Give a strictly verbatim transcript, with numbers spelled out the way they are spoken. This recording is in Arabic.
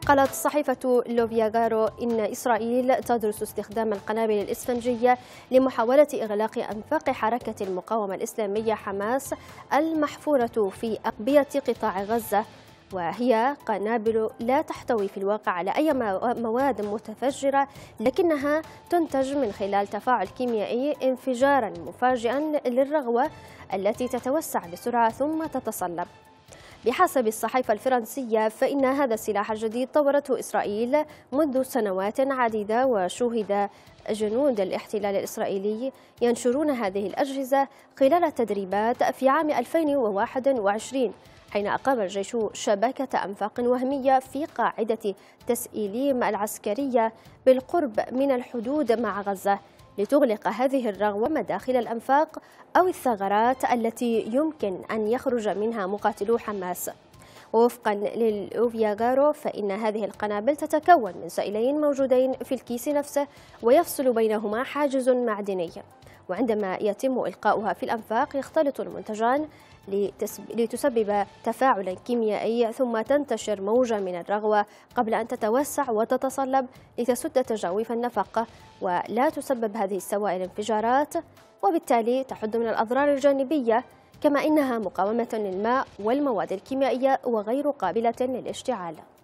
قالت صحيفة لوفياغارو إن إسرائيل تدرس استخدام القنابل الإسفنجية لمحاولة إغلاق أنفاق حركة المقاومة الإسلامية حماس المحفورة في أقبية قطاع غزة، وهي قنابل لا تحتوي في الواقع على أي مواد متفجرة، لكنها تنتج من خلال تفاعل كيميائي انفجارا مفاجئا للرغوة التي تتوسع بسرعة ثم تتصلب. بحسب الصحيفة الفرنسية فإن هذا السلاح الجديد طورته إسرائيل منذ سنوات عديدة، وشوهد جنود الاحتلال الإسرائيلي ينشرون هذه الأجهزة خلال تدريبات في عام ألفين وواحد وعشرين، حين أقام الجيش شبكة أنفاق وهمية في قاعدة تسئيليم العسكرية بالقرب من الحدود مع غزة لتغلق هذه الرغوة مداخل الأنفاق أو الثغرات التي يمكن أن يخرج منها مقاتلو حماس. ووفقا للأوفياغارو فإن هذه القنابل تتكون من سائلين موجودين في الكيس نفسه ويفصل بينهما حاجز معدني، وعندما يتم إلقاؤها في الأنفاق يختلط المنتجان لتسبب تفاعلا كيميائي، ثم تنتشر موجة من الرغوة قبل أن تتوسع وتتصلب لتسد تجاويف النفق، ولا تسبب هذه السوائل انفجارات، وبالتالي تحد من الأضرار الجانبية، كما إنها مقاومة للماء والمواد الكيميائية وغير قابلة للاشتعال.